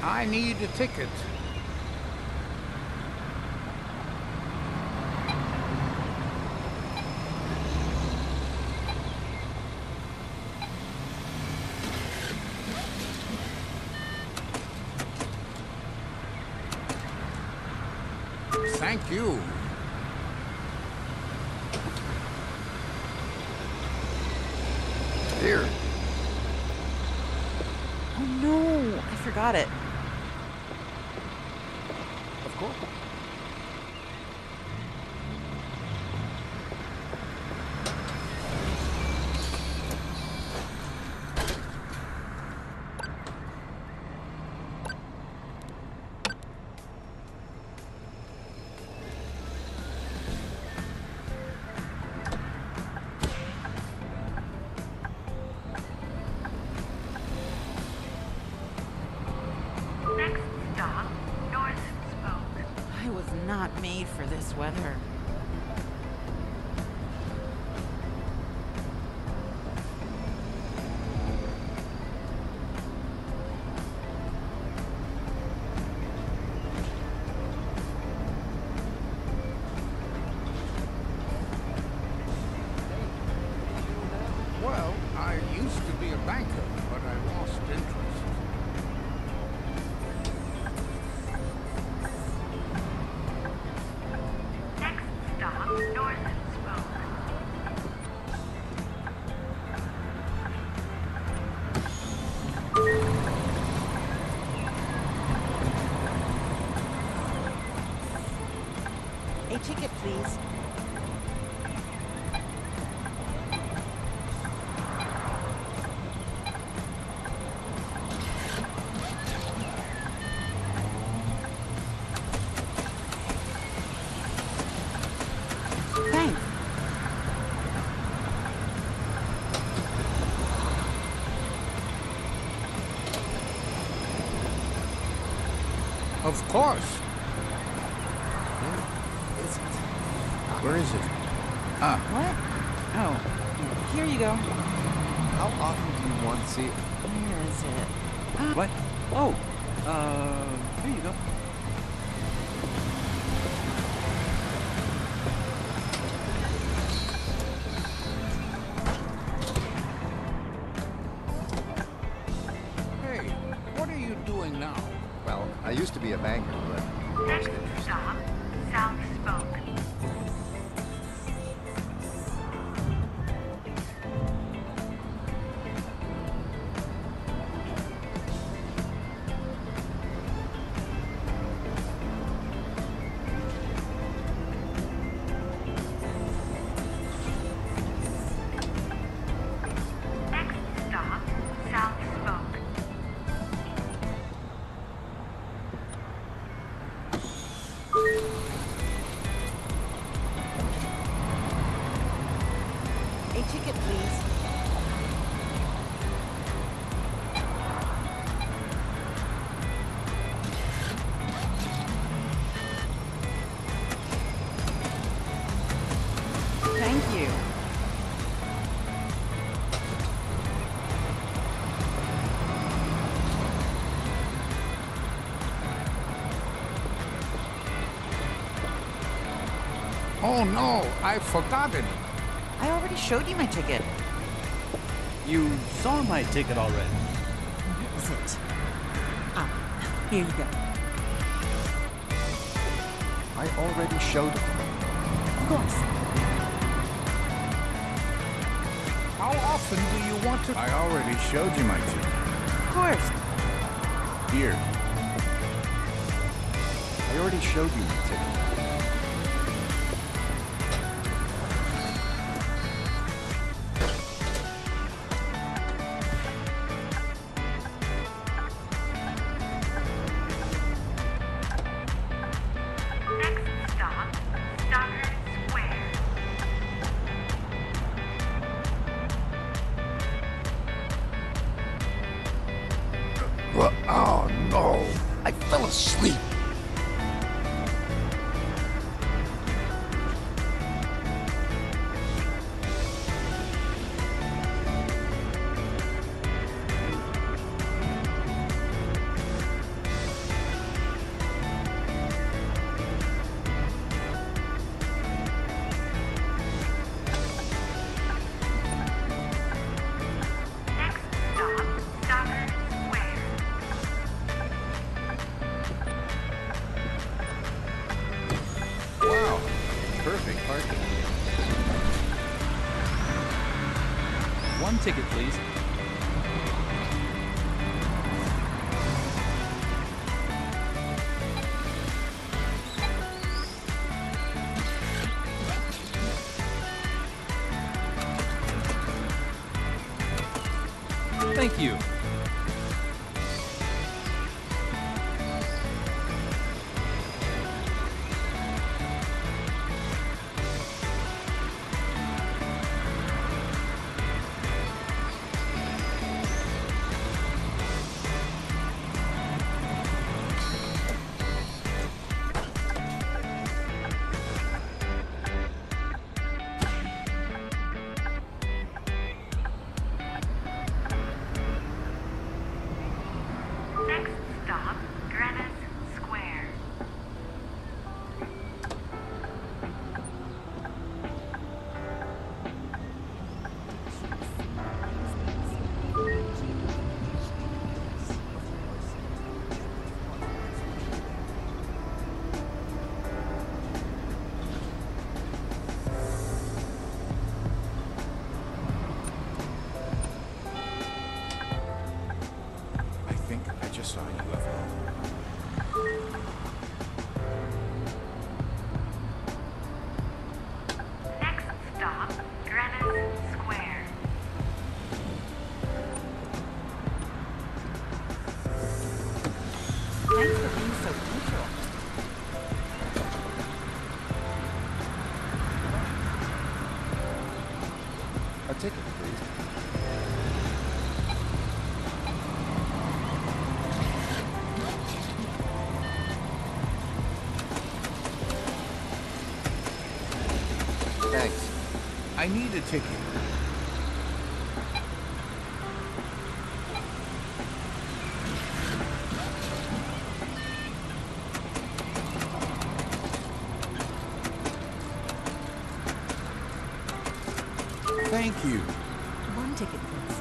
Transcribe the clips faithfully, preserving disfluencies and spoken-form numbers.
I need a ticket. Thank you. Here. Oh no, I forgot it. Of course. I was not made for this weather. Well, I used to be a banker, but I lost interest. A ticket, please. Thanks. Of course. Where is it? Ah. What? Oh, here you go. How often do you want to see it? Where is it? Ah, What? Oh, uh, here you go. Hey, what are you doing now? Well, I used to be a banker, but Next stop, South Spoke. Next stop, South Spoke. a ticket, please. Thank you. Oh no, I forgot it. I already showed you my ticket. You saw my ticket already. Where is it? Ah, here you go. I already showed it. Of course. How often do you want to? I already showed you my ticket. Of course. Here. I already showed you the ticket. Next stop, Stockard Square. Well, oh no, I fell asleep. parking. One ticket, please. Thank you. Next stop, Greenwich Square. I think I just saw a U F O. Next stop, Greenwich Square. Thanks for being so punctual. A ticket, please. Thanks. I need a ticket. Thank you. One ticket, please.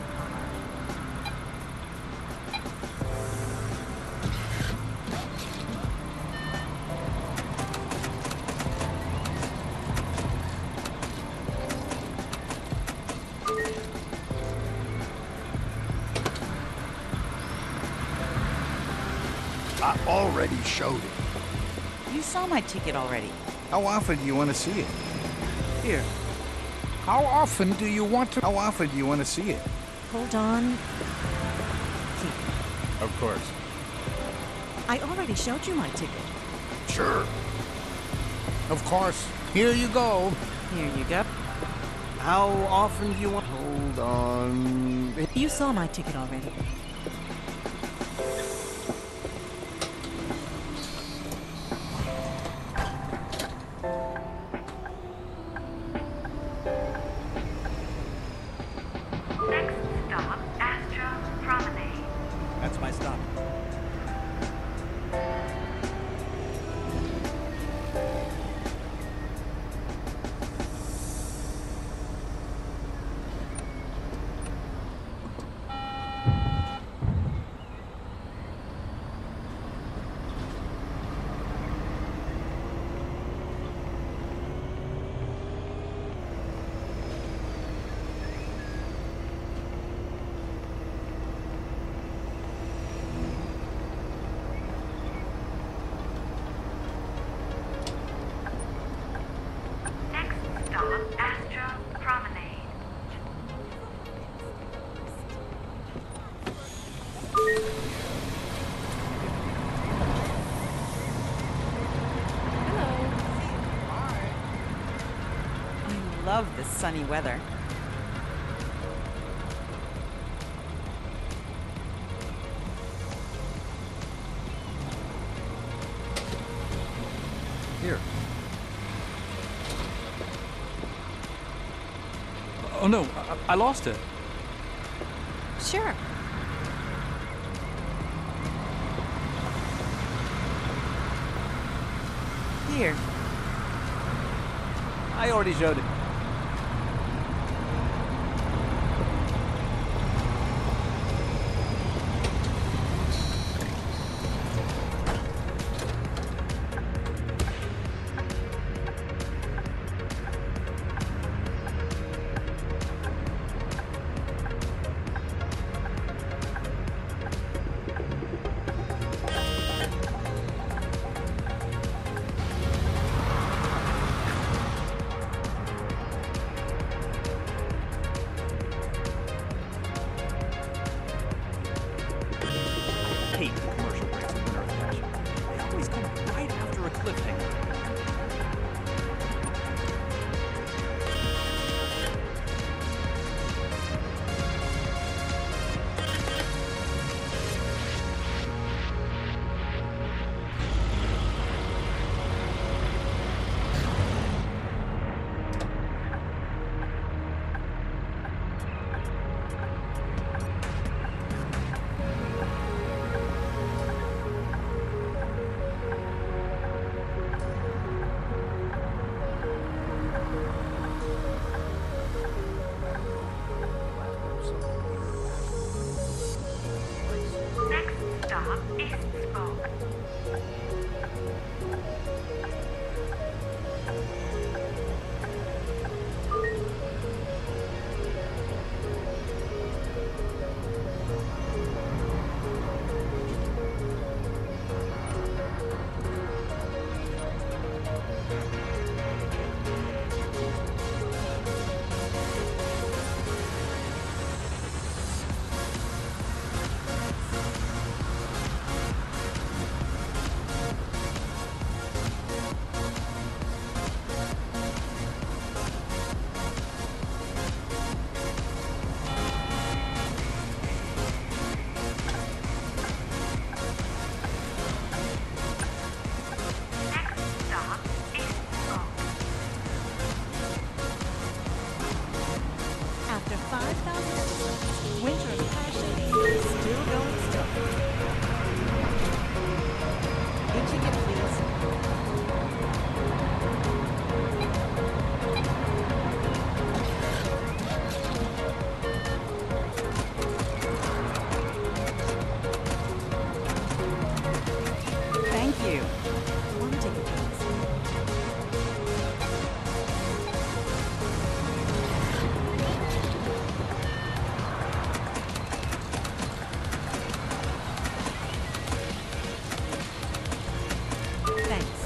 I already showed it. You saw my ticket already. How often do you want to see it? Here. How often do you want to? How often do you want to see it? Hold on. Here. Of course. I already showed you my ticket. Sure. Of course. Here you go. Here you go. How often do you want? Hold on. You saw my ticket already. Next stop, Astro Promenade. That's my stop. Next stop, Astro Promenade. I love this sunny weather. Here. Oh no, I, I lost it. Sure. Here. I already showed it. stop Eastspoke. Next stop Eastspoke. After five thousand episodes, Winter of Passion is still going strong. Good ticket, please. Thank you. One ticket, please. Thanks.